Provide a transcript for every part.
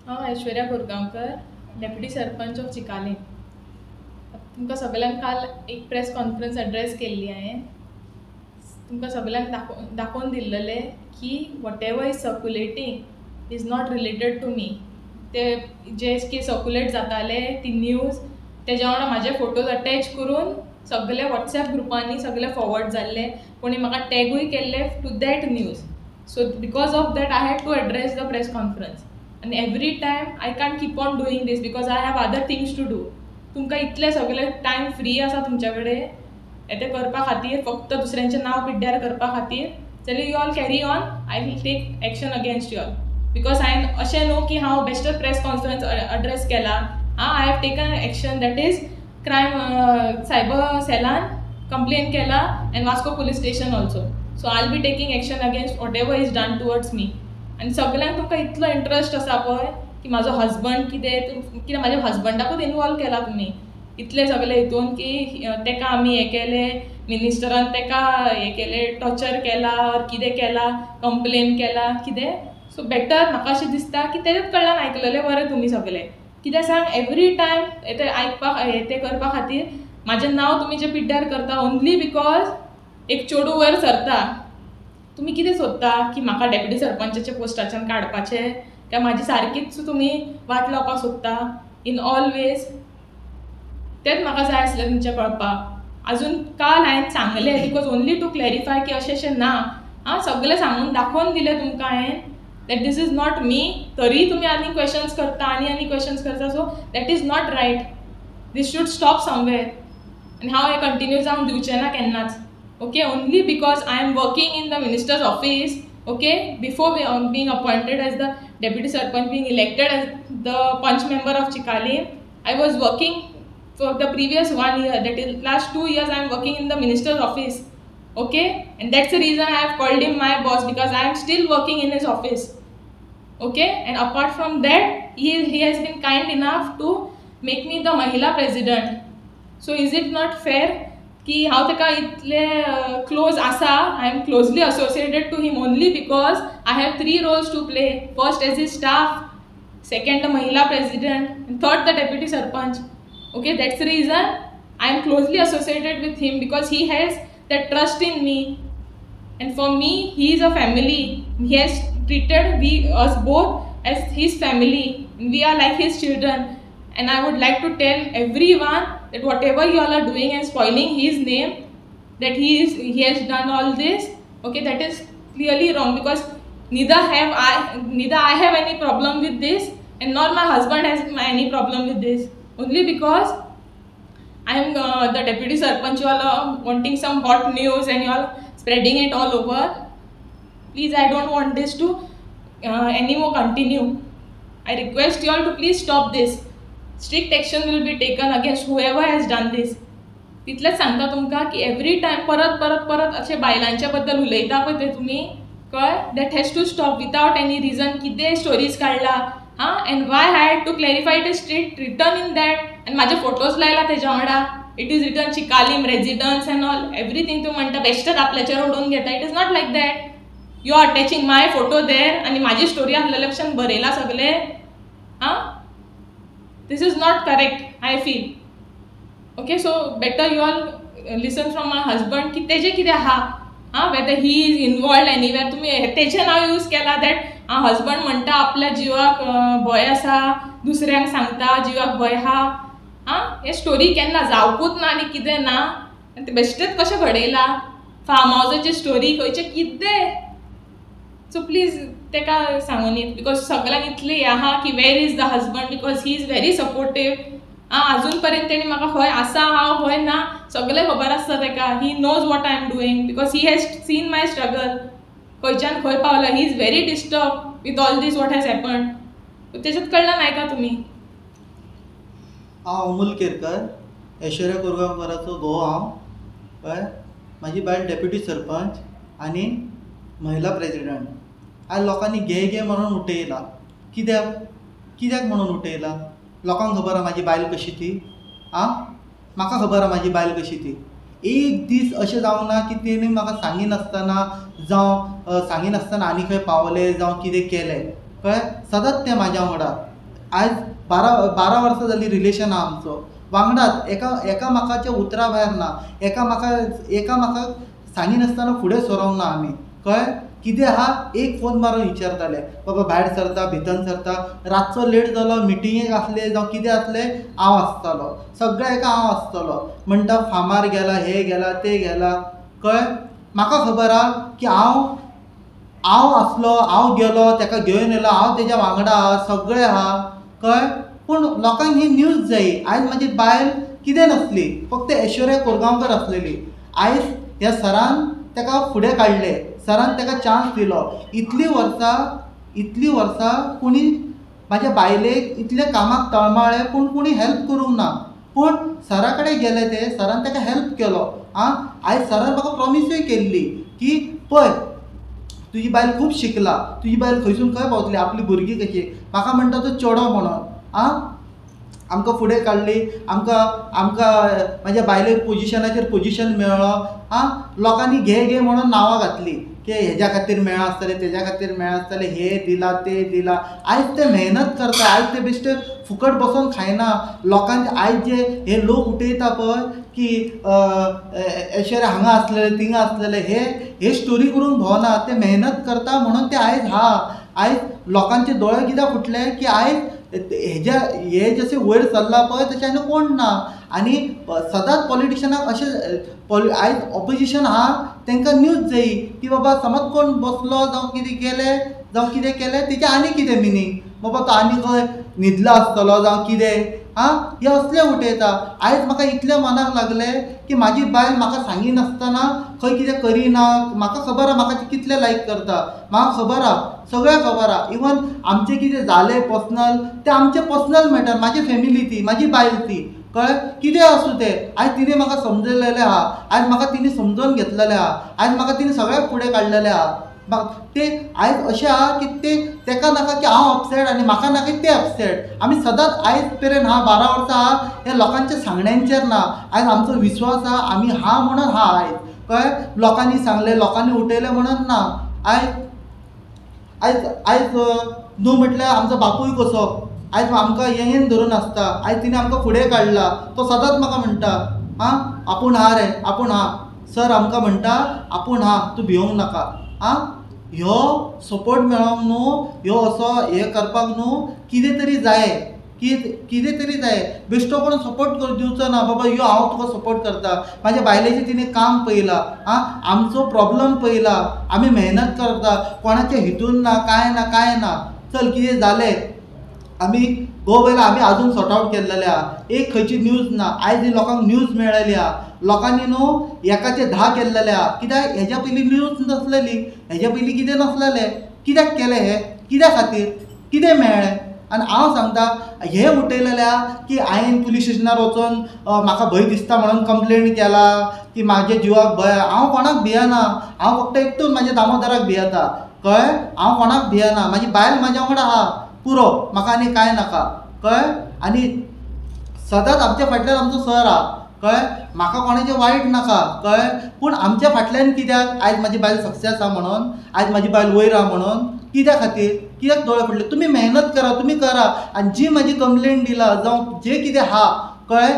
हांव Aishwarya Korgaonkar, deputy sarpanch of Chicalim. तुमकां सगळ्यांक काल एक प्रेस कॉन्फरन्स एड्रेस केल्ली हांवें. तुमकां सगळ्यांक दाखोवन दिल्लें की whatever is circulating is not related to me. ते जे की सर्क्युलेट जाताले ती न्यूज तेज्या वांगडा म्हाजे फोटोज अटॅच करून सगळे वॉट्सॅप ग्रुपांनी सगळे फॉरवर्ड जाल्ले. कोणी म्हाका टॅगूय केल्ले to that news. So because of that I had to address the press conference. आनी every time I can't keep on doing this because I have other things to do. तुमकां इतले सगळे टायम फ्री आसा तुमच्या कडेन हे करपा खातीर, फक्त दुसऱ्यांचें नांव पिड्ड्यार करपा खातीर, जाल्यार you all carry on. I will take action against you all. Because हांवें अशें न्हू की हांव बेश्टो प्रेस कॉन्फरन्स एड्रेस केला. I have taken action that is crime cyber सेलान कंप्लेन केला and Vasco police station also. So I will be taking action against whatever is done towards me. आनी सगळ्यांक तुमकां इतलो इंट्रस्ट आसा पळय की म्हाजो हजबंड कितें म्हाज्या हजबंडाकूच इनवॉल्व केला तुमी इतले सगळे हितून की तेका आमी हें केलें, मिनिस्टरान तेका हें केलें, टॉर्चर केला ऑर कितें केला, कंप्लेन केला कितें. सो बेटर म्हाका अशें दिसता की तेजेच कडल्यान आयकलेलें बरें तुमी सगळे. कित्याक सांग, एवरी टायम ते आयकपाक ते करपा खातीर म्हाजें नांव तुमी जें पिड्ड्यार करता ओन्ली बिकॉज एक चेडूं वयर सरता. तुमी कितें सोदता की म्हाका डेप्युटी सरपंचाच्या पोस्टाच्यान काडपाचें, काय म्हाजी सारकीच तुमी वाट लावपाक सोदता इन ऑल वेज. तेंच म्हाका जाय आसलें तुमचें कळपाक. आजून काल हांवें सांगलें बिकॉज ओन्ली टू क्लॅरिफाय की अशें ना. सगळें सांगून दाखोवन दिलें तुमकां हांवें that this is not me. तरी तुमी आनी क्वेश्चन्स करता आनी क्वेश्चन्स करता. So that is not right. This should stop somewhere. आनी हांव हें कंटिन्यू जावंक दिवचें ना केन्नाच. Okay, only because I am working in the minister's office. Okay, before being appointed as the deputy sarpanch, being elected as the punch member of Chikali, I was working for the previous 1 year, that is last 2 years I am working in the minister's office. Okay, and that's the reason I have called him my boss, because I am still working in his office. Okay, and apart from that he has been kind enough to make me the Mahila president. So is it not fair की हांव तेका इतले close आसा. I am closely associated to him only because I have 3 roles to play. First as is staff, second the mahila president, and third the deputy sarpanch. Okay, that's the reason I am closely associated with him because he has that trust in me. And for me he is a family. He has treated us both as his family. We are like his children. And I would like to tell everyone that whatever you all are doing and spoiling his name, that he has done all this, okay, that is clearly wrong, because neither I have any problem with this, and nor my husband has any problem with this. Only because I am the deputy sarpanch, you all are wanting some hot news and you all spreading it all over. Please, I don't want this to anymore continue. I request you all to please stop this. Strict action will be taken against whoever has done this. तितलेंच सांगता तुमकां की every time परत अशें बायलांच्या बद्दल उलयता पळय ते तुमी, कळ्ळें, that has to stop without any reason. कितें स्टोरीज काडला and why I had to clarify it is strict return in that. आनी म्हाजे फोटोज लायला तेज्या वांगडा. It is return Chicalim residence and all everything. तूं म्हणटा बेश्टेच आपल्याचेर उडोवन घेता. It is not like that. You are attaching my photo there आनी म्हाजी स्टोरी आसलेले भशेन बरयला सगळे. This is not correct, I feel. Okay, so better you all listen from my husband की तेजे कितें आहा, whether he is involved anywhere. तुमी तेजें नाव यूज केला दॅट हजबंड म्हणटा आपल्या जिवाक भंय आसा, दुसऱ्यांक सांगता जिवाक भंय आहा. हे स्टोरी केन्ना जावपूच ना आनी कितें ना. आनी ते बेश्टेच कशें घडयला. फार्म हावसाची स्टोरी खंयचें कितें. सो प्लीज तेका सांगून न्ही, बिकॉज सगळ्यांक इतली आहा की where is the husband, because he is very supportive. अजून पर्यंत तेणी म्हाका खंय आसा हांव खंय ना सगळें खबर आसता तेका. He knows what I am doing because he has seen my struggle. खंयच्यान खंय पावला. He is very disturb with all this what has happened. तेच्यात कडल्यान आयका तुमी. हांव अमोल केरकर, ऐश्वर्या कोरगांवकराचो घोव हांव. कळ्ळें, म्हाजी बायल डेप्युटी सरपंच आनी महिला प्रेसिडेंट. आज लोकांनी घे म्हणून उठयला. कित्याक म्हणून उठयला. लोकांक खबर आहा म्हाजी बायल कशी ती. म्हाका खबर आहा म्हाजी बायल कशी ती. एक दीस अशें जावं ना की तेणी म्हाका सांगिनासतना जावं सांगिनासतना आनी खंय पावलें जावं कितें केलें. कळ्ळें, सदांच तें म्हाज्या वांगडा. आज 12 वर्सां जाली रिलेशन आहा आमचो वांगडाच एकामेकाच्या उतरा भायर ना एकामेकाक सांगिनासतना फुडें सरोंक ना आमी कळ्ळें कितें आहा एक फोन मारून विचारताले बाबा भायर सरता भितर सरता रातचो लेट जालो मिटिंगेक आसले जावं कितें आसलें हांव आसतालो सगळ्या हाका हांव आसतालो म्हणटा फार्मार गेला हे गेला ते गेला कळ्ळें म्हाका खबर आहा की हांव आसलो हांव गेलो ताका घेवन येयलो हांव तेज्या वांगडा आहा सगळें आहा कळ्ळें पूण लोकांक ही न्यूज जायी आयज म्हाजी बायल कितें नासली फक्त ऐश्वर्या कोरगांवकर आसलेली आयज ह्या सरान ताका फुडें काडलें सरान ताका चान्स दिलो इतलीं वर्सां कोणी म्हाज्या बायलेक इतले कामाक तळमळ्ळें पूण कोणी हेल्प करूंक ना पूण सरा कडेन गेले ते सरान ताका हेल्प केलो आयज सरान म्हाका प्रॉमिसूय केल्ली की पळय तुजी बायल खूब शिकला तुजी बायल खंयसून खंय पावतली आपली भुरगीं कशी म्हाका म्हणटा तो चेडो म्हणून आमकां फुडें काडली आमकां म्हाज्या बायलेक पोजिशन मेळ्ळो लोकांनी घे म्हणून नांवां घातली की हेज्या खातीर मेळ्ळा आसतलें तेज्या खातीर मेळ्ळा आसतलें हे दिला ते दिला आयज ते मेहनत करता आयज ते बेश्टे फुकट बसून खायना लोकांचे आयज जे हे लोक उठयता पळय की ऐश्वर्या हांगा आसलेले थिंगा आसलेले हे स्टोरी करून भोवना ते मेहनत करता म्हणून ते आयज लोकांचे दोळे कित्याक फुटले की आयज हे जशें वयर चल्ला पळय तशें आनी कोण ना आनी सदांच पॉलिटिशनाक अशें आयज ऑपोजिशन आहा तांकां न्यूज जायी की बाबा समज कोण बसलो जावं कितें केलें तेजें आनी कितें मिनींग बाबा तो आनी खंय न्हिदलो आसतलो जावं कितें हे असले उठयता आयज म्हाका इतलें मनाक लागलें की म्हाजी बायल म्हाका सांगिनासतना खंय कितें करिना म्हाका खबर आहा म्हाका कितलें लायक करता म्हाका खबर आहा सगळें खबर आहा इवन आमचें कितें जालें पर्सनल तें आमचें पर्सनल मॅटर म्हाजी फॅमिली ती म्हाजी बायल ती कळ्ळें कितें आसूं तें आयज तिणें म्हाका समजलेलें आहा आयज म्हाका तिणें समजोवन घेतलेलें आहा आयज म्हाका तिणें सगळ्याक फुडें काडलेलें आहा ते आयज अशें आहा की तेका नाका की हांव अपसेट आनी म्हाका नाका ते अपसेट आमी सदांच आयज पेरेन 12 वर्सां आहा हे लोकांच्या सांगण्यांचेर ना आयज आमचो विश्वास आहा आमी हा म्हणून हा आयज कळ्ळें लोकांनी सांगलें लोकांनी उठयलें म्हणून ना आयज न्हू म्हटल्यार आमचो बापूय कसो आयज आमकां येंगेन धरून आसता आयज तिणें आमकां फुडें काडला तो सदांच म्हाका म्हणटा आपूण हा रे आपूण हा सर आमकां म्हणटा आपूण हा तूं भिवूंक नाका ह्यो सपोर्ट मेळोंक न्हू ह्यो असो हे करपाक न्हू कितें तरी जाय बेश्टो कोण सपोर्ट दिवचो ना बाबा ह्यो हांव तुका सपोर्ट करता म्हाज्या बायलेचें तिणें काम पळयलां आमचो प्रॉब्लम पळयला आमी मेहनत करता कोणाचें हितून ना कांय ना चल कितें जालें आमी गोवयला आमी आजून सॉर्ट आवट केल्लेले आहा एक खंयची न्यूज ना आयज ही लोकांक न्यूज मेळ्ळेली आहा लोकांनी न्हू एकाचे 10 केल्लेले आहा कित्याक हेज्या पयलीं न्यूज नासलेली हेज्या पयलीं कितें नासलेलें कित्याक केलें हें कित्या खातीर कितें मेळ्ळें आनी हांव सांगता हे उठयलेले आहा की हांवें पुलीस स्टेशनार वचून म्हाका भंय दिसता म्हणून कंप्लेंट केला की म्हाज्या जिवाक भंय हांव कोणाक भियेना हांव फक्त एकटूच म्हाज्या दामोदराक भियेता कळ्ळें हांव कोणाक भियेना म्हाजी बायल म्हाज्या वांगडा आहा पुरो म्हाका आनी कांय नाका कळ्ळें आनी सदांच आमच्या फाटल्यान आमचो सर आहा कळ्ळें म्हाका कोणाचें वायट नाका कळ्ळें पूण आमच्या फाटल्यान कित्याक आयज म्हाजी बायल सक्सेस आहा म्हणून आयज म्हाजी बायल वयर आहा म्हणून कित्या खातीर कित्याक दोळे पडले तुमी मेहनत करा तुमी करा आनी जी म्हाजी कंप्लेंट दिला जावं जें कितें आहा कळ्ळें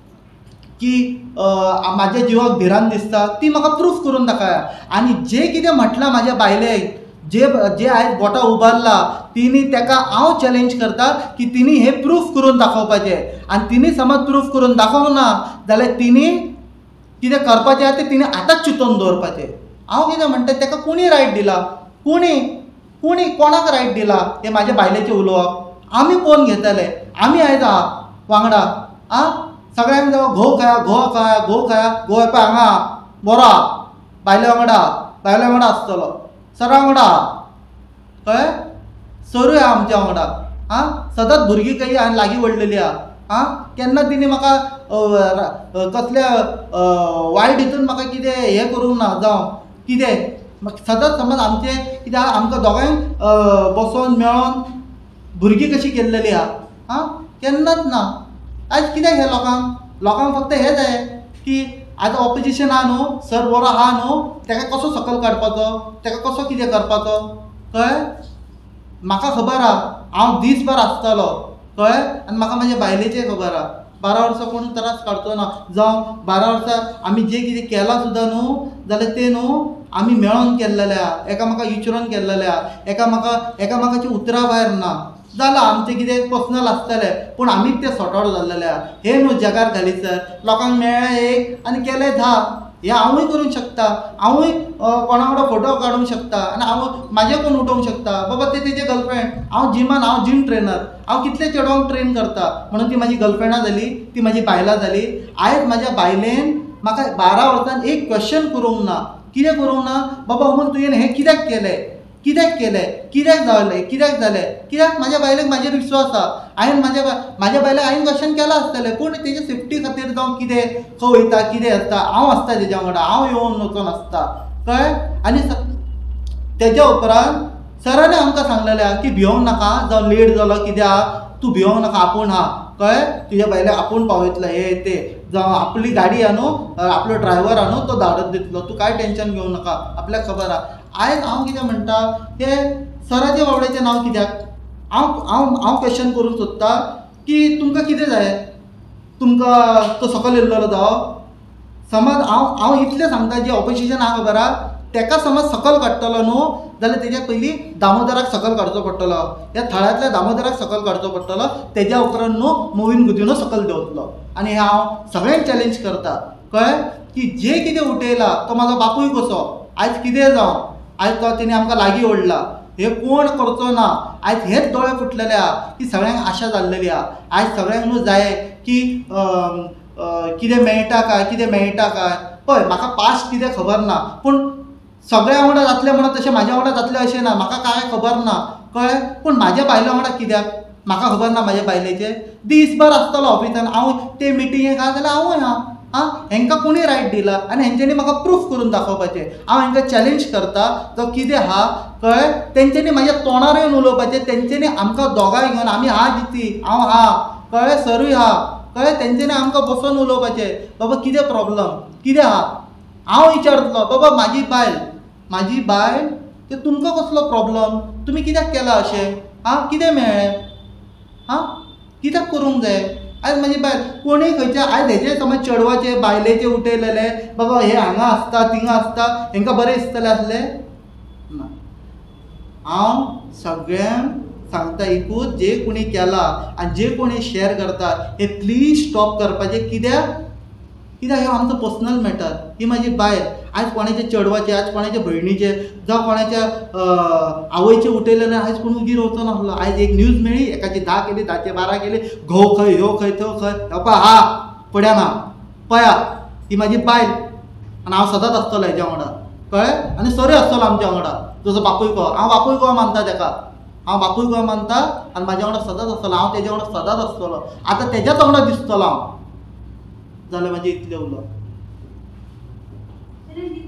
की म्हाज्या जिवाक भिरांत दिसता ती म्हाका प्रूफ करून दाखया आनी जें कितें म्हटलां म्हाज्या बायलेक जे आयज बोटां उबारला तिणी ताका हांव चॅलेंज करता की तिणी हें प्रूफ करून दाखोवपाचें आनी तिणी समज प्रूफ करून दाखोवंक ना जाल्यार तिणी कितें करपाचें आहा तें तिणी आतांच चिंतून दवरपाचें हांव कितें म्हणटा ताका कोणी रायट दिला कोणी कोणाक रायट दिला हें म्हाज्या बायलेचें उलोवप आमी पळोवन घेतले आमी आयज आहा वांगडा सगळ्यांक घोव खाया घोव येपा हांगा बरो आहा बायले वांगडा आसतलो सरा वांगडा कळ्ळें सरूय आहा आमच्या वांगडा सदांच भुरगीं काही हांवें लागीं व्हडलेली आहा केन्ना तिणी म्हाका कसल्या वायट हितून म्हाका कितें हें करूंक ना जावं कितें सदांच समज आमचें कितें आमकां दोगांयक बसोन मेळोन भुरगीं कशी केल्लेली आहा केन्नाच ना आयज कित्याक हे लोकांक फक्त हें जाय की आतां ऑपोजिशन आहा न्हू सर बरो आहा न्हू ताका कसो सकयल काडपाचो ताका कसो कितें करपाचो कळ्ळें म्हाका खबर आहा हांव दीसभर आसतलो कळ्ळें. आनी म्हाका म्हाज्या बायलेचें खबर आहा 12 वर्सां कोण त्रास काडचो ना. जावं 12 वर्सां आमी जें कितें केलां सुद्दां न्हू जाल्यार तें न्हू आमी मेळोन केल्लेलें आहा, एकामेकाक विचारून केल्लेलें आहा, एकामेकाची उतरां भायर ना. जालां आमचें कितें पर्सनल आसतलें पूण आमीच तें सॉर्ट आवट जाल्लेलें आहा. हें न्हू जगार घालीसर लोकांक मेळ्ळें एक आनी केलें 10. हें हांवूय करूंक शकता. हांवूय कोणा वांगडा फोटो काडूंक शकता आनी हांव म्हाजें कोण उठोवंक शकता. बाबा तें तेजें गर्लफ्रेंड. हांव जीम ट्रेनर. हांव कितले चेडवांक ट्रेन करता म्हणून ती म्हाजी गर्लफ्रेंडां जाली, ती म्हाजी बायलां जाली. आयज म्हाज्या बायलेन म्हाका 12 वर्सान एक क्वेश्चन करूंक ना. कितें करूंक ना? बाबा अमूल तुवें हें कित्याक केलें? कित्याक जालें? कित्याक म्हाज्या बायलेक म्हाजेर विश्वास आहा. हांवें म्हाज्या बायलेक हांवें क्वेश्चन केलां आसतलें पूण तेजे सेफ्टी खातीर जावं कितें खंय वयता कितें आसता हांव आसता तेज्या वांगडा. हांव येवन वचून आसता कळ्ळें. आनी तेज्या उपरांत सरान आमकां सांगलेलें आहा की भिवूंक नाका. जावं लेट जालो कितें आहा तूं भिवूंक नाका, आपूण आहा कळ्ळें. तुज्या बायलेक आपूण पावयतलो हें तें. जावं आपली गाडी आहा न्हू, आपलो ड्रायव्हर आहा न्हू तो धाडत दितलो. तूं कांय टेन्शन घेवं नाका, आपल्याक खबर आहा. आयज हांव कितें म्हणटा तें सराच्या बाबड्याचें नांव कित्याक? हांव क्वेश्चन करूंक सोदतां की तुमकां कितें जाय? तुमकां तो सकयल येयल्लो जावं. समज हांव इतलें सांगता जें ऑपोजिशन आहा खबर आहा तेका समज सकयल काडटलो न्हू जाल्यार तेज्या पयलीं दामोदराक सकयल काडचो पडटलो. ह्या थळांतल्या दामोदराक सकयल काडचो पडटलो. तेज्या उपरांत न्हू मोवीन गुदिनो सकयल देंवतलो. आनी हें हांव सगळ्यांक चॅलेंज करता कळ्ळें की जें कितें उठयलां तो म्हाजो बापूय कसो. आयज कितें जावं आयज तो तेणी आमकां लागीं ओडला. हे कोण करचो ना. आयज हेच दोळे फुटलेले आहा की सगळ्यांक आशा जाल्लेली आहा. आयज सगळ्यांक न्हू जाय की कितें मेळटा काय. पळय म्हाका पास्ट कितें खबर ना पूण सगळ्या वांगडा जातलें म्हणून तशें म्हाज्या वांगडा जातलें अशें ना. म्हाका कांय खबर ना कळ्ळें. पूण म्हाज्या बायले वांगडा कित्याक म्हाका खबर ना. म्हाज्या बायलेचें दीसभर आसतलो ऑफिसान. हांव ते मिटिंगेक आहा जाल्यार हांवूय आहा. हेंकां कोणी रायट दिला आनी हेंच्यांनी म्हाका प्रूफ करून दाखोवपाचें. हांव हेंकां चॅलेंज करता तो कितें आहा कळ्ळें. तेंच्यांनी म्हाज्या तोंडार येवन उलोवपाचें. तेंच्यांनी आमकां दोगांय घेवन आमी आहा जिती हांव आहा कळ्ळें, सरूय आहा कळ्ळें. तेंच्यांनी आमकां बसोवन उलोवपाचें. बाबा कितें प्रॉब्लम कितें आहा. हांव विचारतलो बाबा म्हाजी बायल ते तुमकां कसलो प्रॉब्लम, तुमी कित्याक केलां अशें, कितें मेळ्ळें, कित्याक करूंक जाय. आयज म्हाजी बायल कोणूय खंयच्या आयज हेजे समज चेडवाचे बायलेचे उठयलेले बाबा हे हांगा आसता थिंगा आसता हेंकां बरें दिसतलें आसलें ना. हांव सगळ्यांक सांगता एकूच जे कोणी केलां आनी जे कोणी शेअर करता हे प्लीज स्टॉप करपाचें. कित्याक हे आमचो पर्सनल मॅटर. ही म्हाजी बायल आयज कोणाच्या चेडवाचे आयज कोणाच्या भयणीचे जावं कोणाच्या आवयचे उठयलेले आयज कोण उगी रावचो नासलो. आयज एक न्यूज मेळ्ळी एकाची 10 केली 10चे 12 केली घोव खंय ह्यो खंय त्यो खंय पळय हा पड्या ना पळया. ही म्हाजी बायल आनी हांव सदांच आसतलो हेज्या वांगडा कळ्ळें. आनी सरूय आसतलो आमच्या वांगडा जसो बापूय कहो. हांव बापूय कहो मानता तेका. हांव बापूय कहो मानता आनी म्हाज्या वांगडा सदांच आसतलो. हांव तेज्या वांगडा सदांच आसतलो. आतां तेज्याच वांगडा दिसतलो हांव जाल्यार म्हाजें इतलें उलोवप.